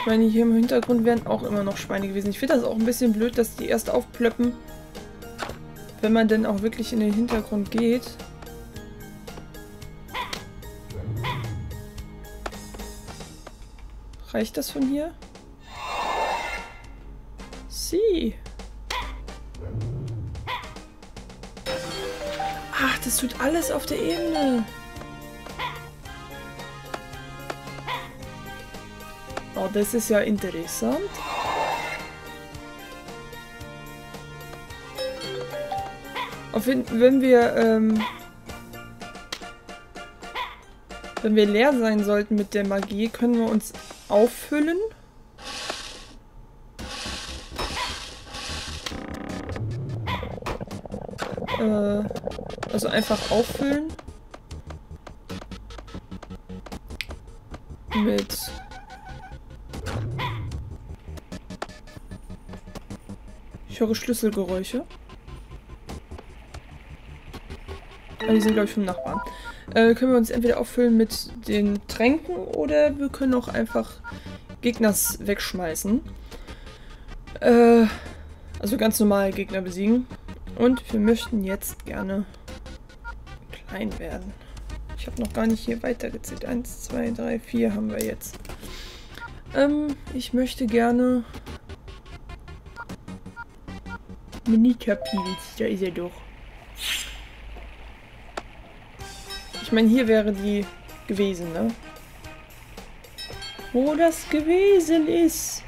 Ich meine, hier im Hintergrund wären auch immer noch Schweine gewesen. Ich finde das auch ein bisschen blöd, dass die erst aufplöppen, wenn man denn auch wirklich in den Hintergrund geht. Reicht das von hier? Sie. Ach, das tut alles auf der Ebene. Oh, das ist ja interessant. Wenn wir leer sein sollten mit der Magie, können wir uns auffüllen. Also einfach auffüllen. Mit... Ich höre Schlüsselgeräusche. Die sind, glaube ich, vom Nachbarn. Können wir uns entweder auffüllen mit den Tränken oder wir können auch einfach Gegners wegschmeißen. Also ganz normal Gegner besiegen. Und wir möchten jetzt gerne klein werden. Ich habe noch gar nicht hier weitergezählt. 1, 2, 3, 4 haben wir jetzt. Ich möchte gerne... Mini-Tapils, da ist er doch. Ich meine, hier wäre die gewesen, ne? Wo das gewesen ist.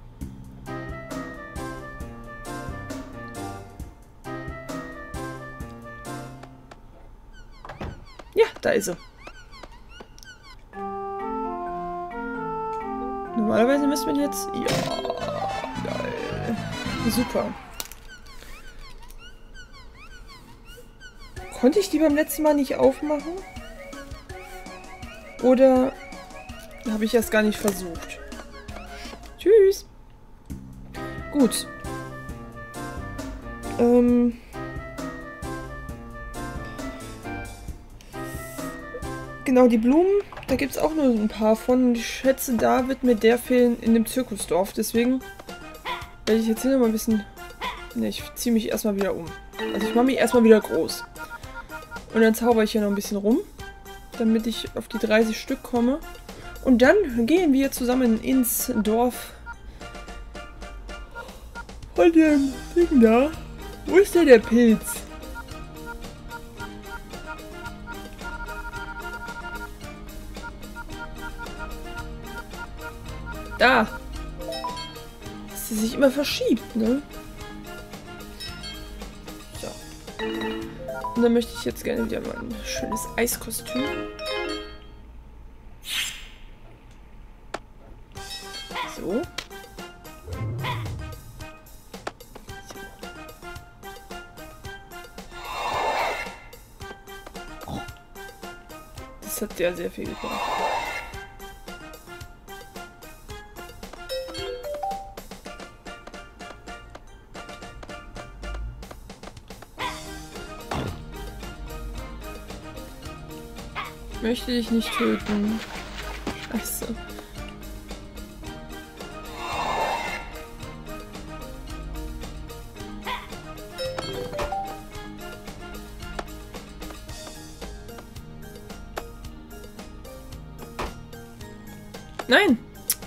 Ja, da ist sie. Normalerweise müssen wir jetzt... Ja, geil. Super. Konnte ich die beim letzten Mal nicht aufmachen? Oder habe ich das gar nicht versucht? Tschüss. Gut. Genau, die Blumen, da gibt es auch nur ein paar von. Ich schätze, da wird mir der fehlen in dem Zirkusdorf. Deswegen werde ich jetzt hier noch mal ein bisschen... Ne, ich ziehe mich erstmal wieder um. Also ich mache mich erstmal wieder groß. Und dann zaubere ich hier noch ein bisschen rum, damit ich auf die 30 Stück komme. Und dann gehen wir zusammen ins Dorf von dem Ding da. Wo ist denn der Pilz? Da! Dass sie sich immer verschiebt, ne? Und dann möchte ich jetzt gerne wieder mal ein schönes Eiskostüm. So. Das hat ja sehr viel gebracht. Ich möchte dich nicht töten. Scheiße. Nein!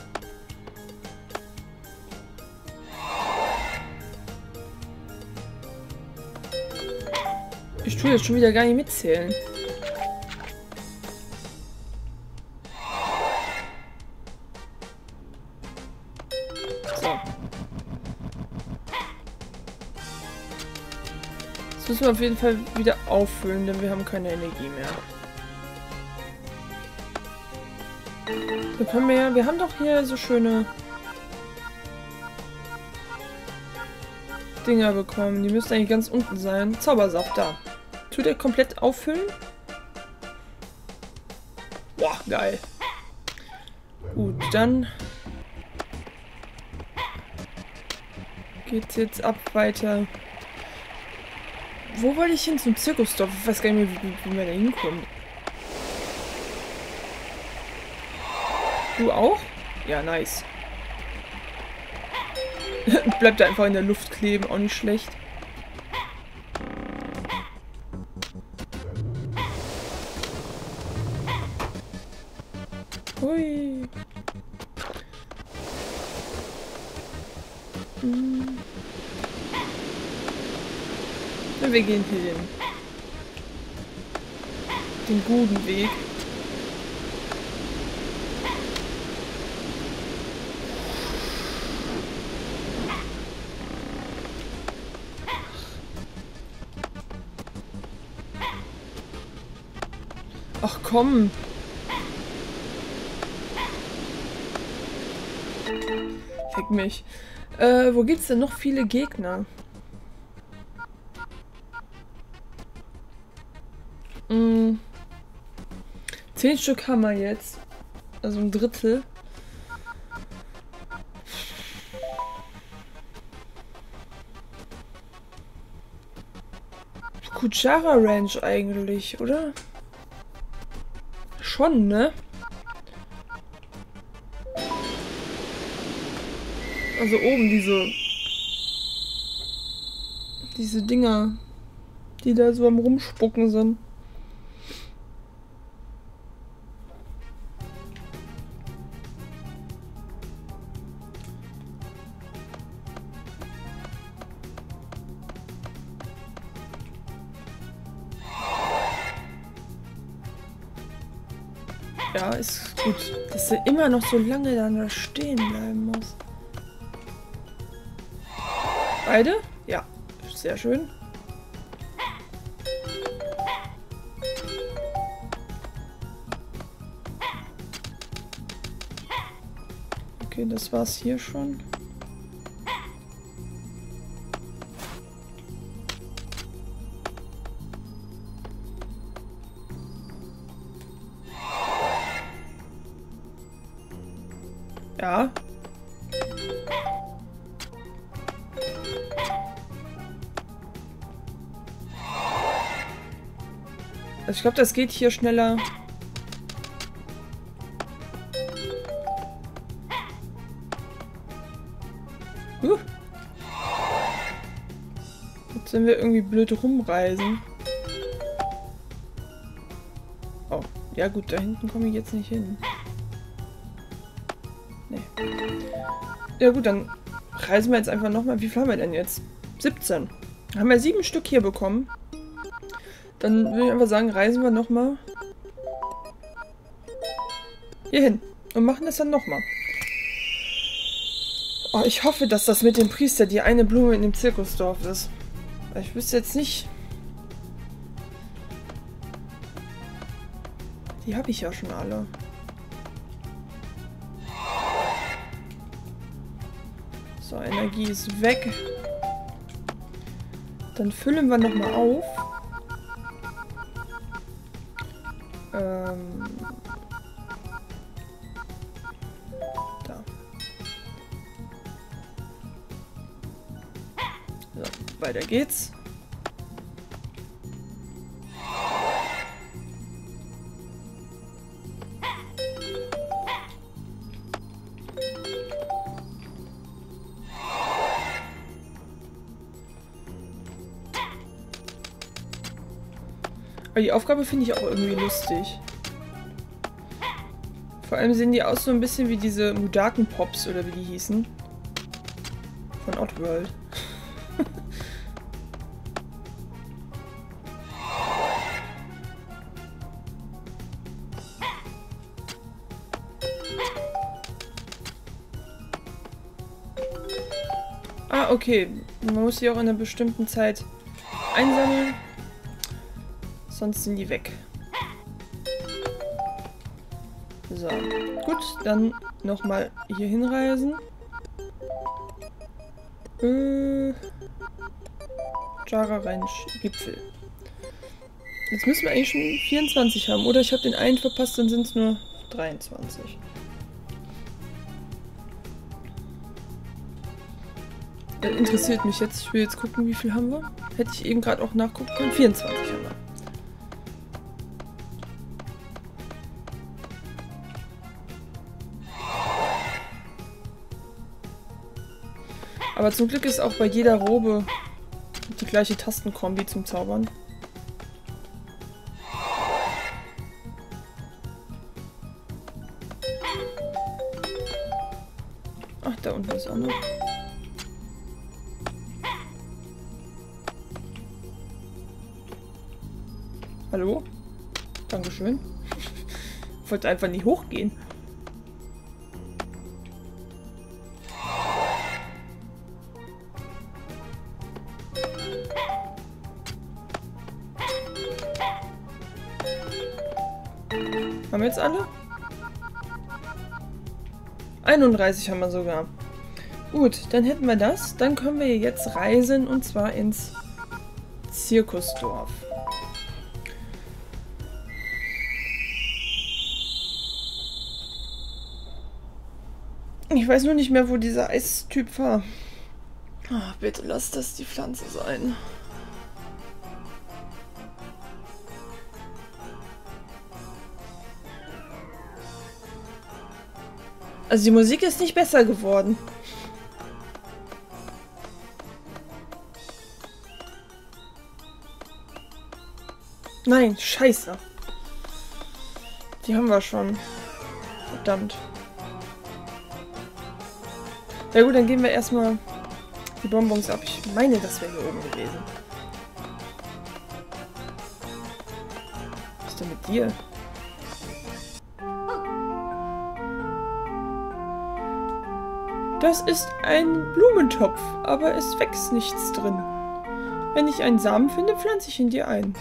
Ich tue jetzt schon wieder gar nicht mitzählen. Das müssen wir auf jeden Fall wieder auffüllen, denn wir haben keine Energie mehr. So können wir ja... Wir haben doch hier so schöne Dinger bekommen. Die müssten eigentlich ganz unten sein. Zaubersaft, da. Tut er komplett auffüllen? Boah, geil. Gut, dann geht's jetzt ab weiter. Wo wollte ich hin? Zum Zirkusdorf? Ich weiß gar nicht mehr, wie wir da hinkommen. Du auch? Ja, nice. Bleibt da einfach in der Luft kleben, auch nicht schlecht. Hui. Wir gehen hier den guten Weg. Ach komm. Fick mich. Wo gibt's denn noch viele Gegner? 10 Stück haben wir jetzt. Also ein Drittel. Kuchara Ranch eigentlich, oder? Schon, ne? Also oben diese Dinger, die da so am Rumspucken sind. Ja, ist gut. Dass er immer noch so lange da stehen bleiben muss. Beide? Ja, sehr schön. Okay, das war's hier schon. Ja. Also ich glaube, das geht hier schneller. Jetzt sind wir irgendwie blöd rumreisen. Oh, ja gut, da hinten komme ich jetzt nicht hin. Nee. Ja gut, dann reisen wir jetzt einfach nochmal. Wie viel haben wir denn jetzt? 17. Haben wir 7 Stück hier bekommen. Dann würde ich einfach sagen, reisen wir nochmal hier hin und machen das dann nochmal. Oh, ich hoffe, dass das mit dem Priester die eine Blume in dem Zirkusdorf ist. Ich wüsste jetzt nicht. Die habe ich ja schon alle. So, Energie ist weg. Dann füllen wir nochmal auf. Da. So, weiter geht's. Aber die Aufgabe finde ich auch irgendwie lustig. Vor allem sehen die aus so ein bisschen wie diese Mudaken-Pops oder wie die hießen. Von Oddworld. Ah, okay. Man muss die auch in einer bestimmten Zeit einsammeln. Sonst sind die weg. So, gut, dann nochmal hier hinreisen. Jara Ranch Gipfel. Jetzt müssen wir eigentlich schon 24 haben. Oder ich habe den einen verpasst, dann sind es nur 23. Das interessiert mich jetzt. Ich will jetzt gucken, wie viel haben wir. Hätte ich eben gerade auch nachgucken können. 24 haben wir. Aber zum Glück ist auch bei jeder Robe die gleiche Tastenkombi zum Zaubern. Ach, da unten ist auch noch. Hallo? Dankeschön. Ich wollte einfach nicht hochgehen. Haben wir jetzt alle? 31 haben wir sogar. Gut, dann hätten wir das. Dann können wir jetzt reisen und zwar ins Zirkusdorf. Ich weiß nur nicht mehr, wo dieser Eistyp war. Oh, bitte lass das die Pflanze sein. Also die Musik ist nicht besser geworden. Nein, scheiße. Die haben wir schon. Verdammt. Ja gut, dann geben wir erstmal die Bonbons ab. Ich meine, das wäre hier oben gewesen. Was ist denn mit dir? Das ist ein Blumentopf, aber es wächst nichts drin. Wenn ich einen Samen finde, pflanze ich ihn dir ein.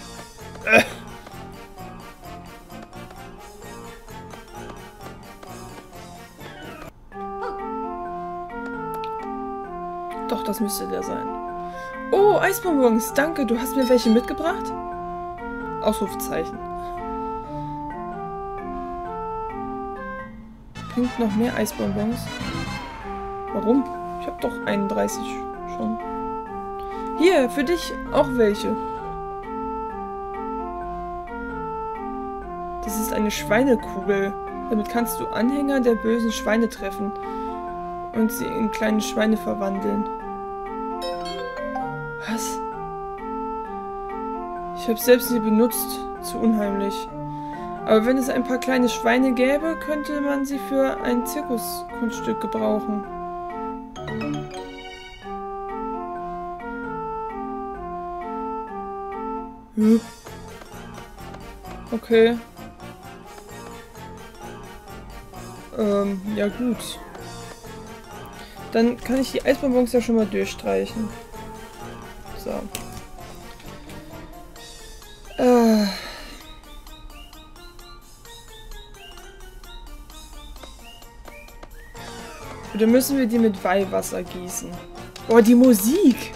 Doch, das müsste der sein. Oh, Eisbonbons, danke. Du hast mir welche mitgebracht? Ausrufezeichen. Bringt noch mehr Eisbonbons. Warum? Ich habe doch 31 schon. Hier, für dich auch welche. Das ist eine Schweinekugel. Damit kannst du Anhänger der bösen Schweine treffen und sie in kleine Schweine verwandeln. Was? Ich habe selbst nie benutzt. Zu unheimlich. Aber wenn es ein paar kleine Schweine gäbe, könnte man sie für ein Zirkuskunststück gebrauchen. Okay. Ja gut. Dann kann ich die Eisbonbons ja schon mal durchstreichen. So. Oder müssen wir die mit Weihwasser gießen? Oh, die Musik!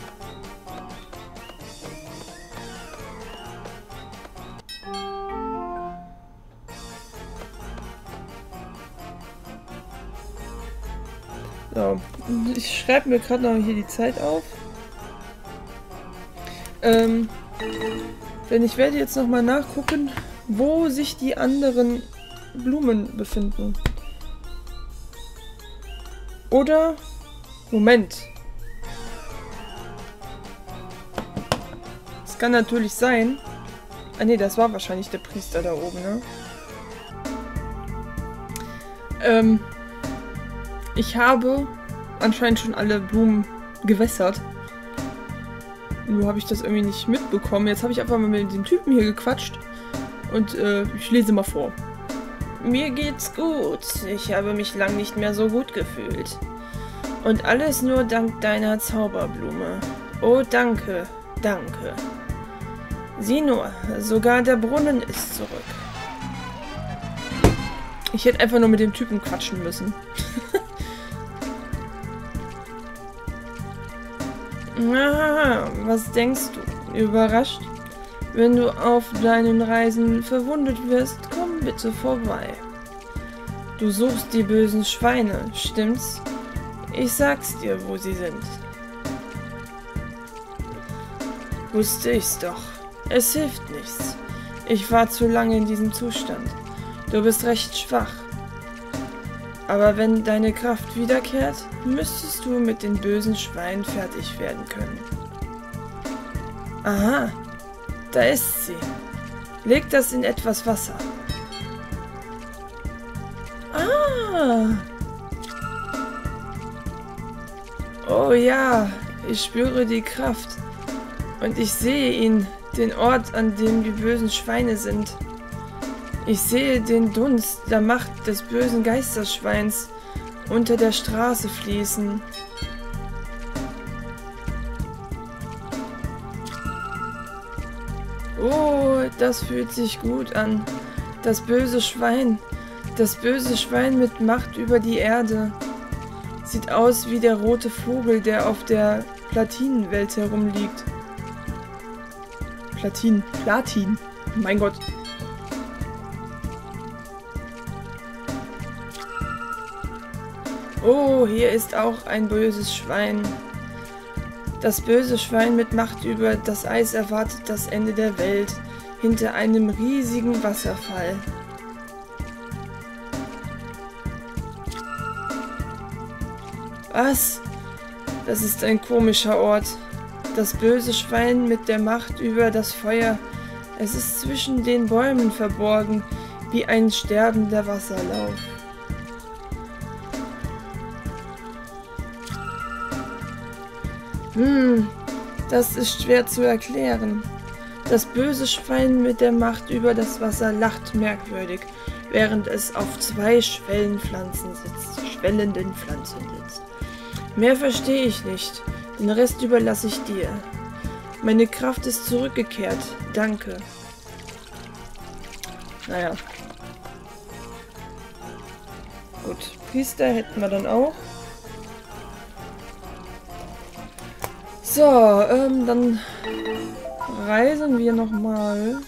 So, ich schreibe mir gerade noch hier die Zeit auf. Denn ich werde jetzt noch mal nachgucken, wo sich die anderen Blumen befinden. Oder... Moment. Es kann natürlich sein... Ah ne, das war wahrscheinlich der Priester da oben, ne? Ich habe anscheinend schon alle Blumen gewässert. Nur habe ich das irgendwie nicht mitbekommen. Jetzt habe ich einfach mal mit dem Typen hier gequatscht. Und ich lese mal vor. Mir geht's gut. Ich habe mich lang nicht mehr so gut gefühlt. Und alles nur dank deiner Zauberblume. Oh, danke, danke. Sieh nur, sogar der Brunnen ist zurück. Ich hätte einfach nur mit dem Typen quatschen müssen. Aha, was denkst du? Überrascht? Wenn du auf deinen Reisen verwundet wirst, komm bitte vorbei. Du suchst die bösen Schweine, stimmt's? Ich sag's dir, wo sie sind. Wusste ich's doch. Es hilft nichts. Ich war zu lange in diesem Zustand. Du bist recht schwach. Aber wenn deine Kraft wiederkehrt, müsstest du mit den bösen Schweinen fertig werden können. Aha, da ist sie. Leg das in etwas Wasser. Ah! Oh ja, ich spüre die Kraft. Und ich sehe ihn, den Ort, an dem die bösen Schweine sind. Ich sehe den Dunst der Macht des bösen Geisterschweins unter der Straße fließen. Oh, das fühlt sich gut an. Das böse Schwein mit Macht über die Erde. Sieht aus wie der rote Vogel, der auf der Platinenwelt herumliegt. Platin. Mein Gott. Oh, hier ist auch ein böses Schwein. Das böse Schwein mit Macht über das Eis erwartet das Ende der Welt hinter einem riesigen Wasserfall. Was? Das ist ein komischer Ort. Das böse Schwein mit der Macht über das Feuer. Es ist zwischen den Bäumen verborgen, wie ein sterbender Wasserlauf. Das ist schwer zu erklären. Das böse Schwein mit der Macht über das Wasser lacht merkwürdig, während es auf zwei schwellenden Pflanzen sitzt. Mehr verstehe ich nicht. Den Rest überlasse ich dir. Meine Kraft ist zurückgekehrt. Danke. Naja. Gut, Priester hätten wir dann auch. So, dann reisen wir nochmal.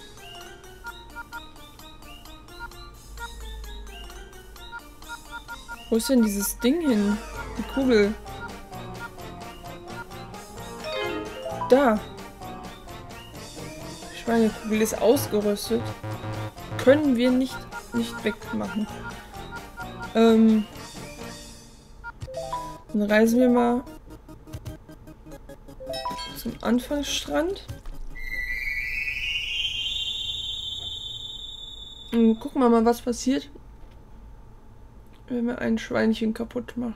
Wo ist denn dieses Ding hin? Die Kugel. Da. Die Schweinekugel ist ausgerüstet. Können wir nicht wegmachen. Dann reisen wir mal zum Anfangsstrand. Und gucken wir mal, was passiert, wenn wir ein Schweinchen kaputt machen.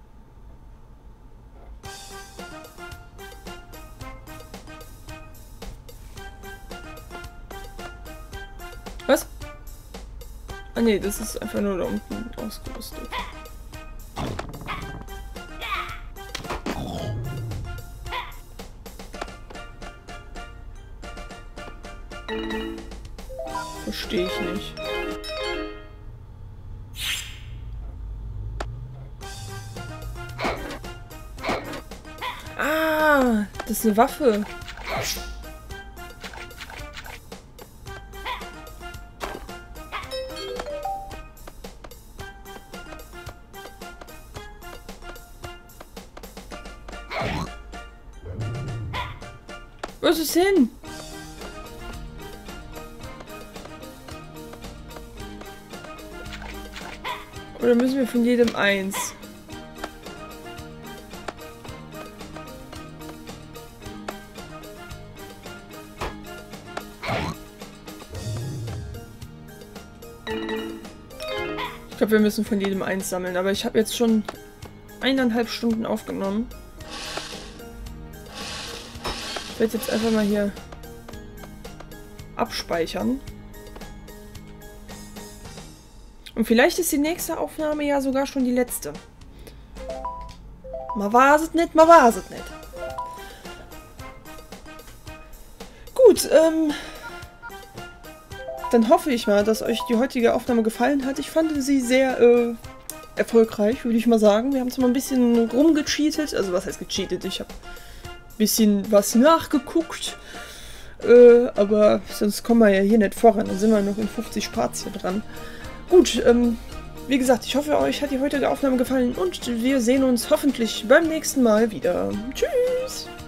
Was? Ah ne, das ist einfach nur da unten ausgerüstet. Verstehe ich nicht. Ah, das ist eine Waffe. Wo ist es hin? Oder müssen wir von jedem eins? Ich glaube, wir müssen von jedem eins sammeln, aber ich habe jetzt schon 1,5 Stunden aufgenommen. Ich werde jetzt einfach mal hier abspeichern. Und vielleicht ist die nächste Aufnahme ja sogar schon die letzte. Man weiß es nicht, man weiß es nicht. Gut, dann hoffe ich mal, dass euch die heutige Aufnahme gefallen hat. Ich fand sie sehr erfolgreich, würde ich mal sagen. Wir haben zwar ein bisschen rumgecheatet, also was heißt gecheatet? Ich habe ein bisschen was nachgeguckt. Aber sonst kommen wir ja hier nicht voran. Dann sind wir noch in 50 Parts hier dran. Gut, wie gesagt, ich hoffe, euch hat die heutige Aufnahme gefallen und wir sehen uns hoffentlich beim nächsten Mal wieder. Tschüss!